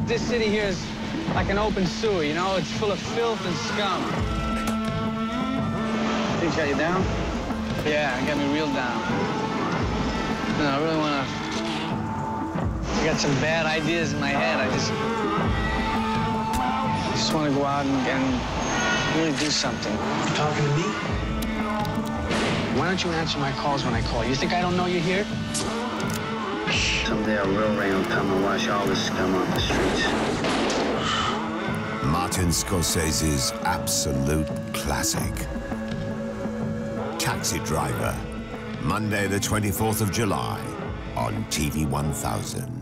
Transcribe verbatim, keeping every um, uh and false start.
this city here is like an open sewer, you know? It's full of filth and scum. Things got you down? Yeah, it got me real down. You know, I really want to... I got some bad ideas in my head. I just... I just want to go out and, and really do something. You talking to me? Why don't you answer my calls when I call? You think I don't know you're here? Someday a real rain will come and wash all this scum off the streets. Martin Scorsese's absolute classic. Taxi Driver, Monday the twenty-fourth of July on T V one thousand.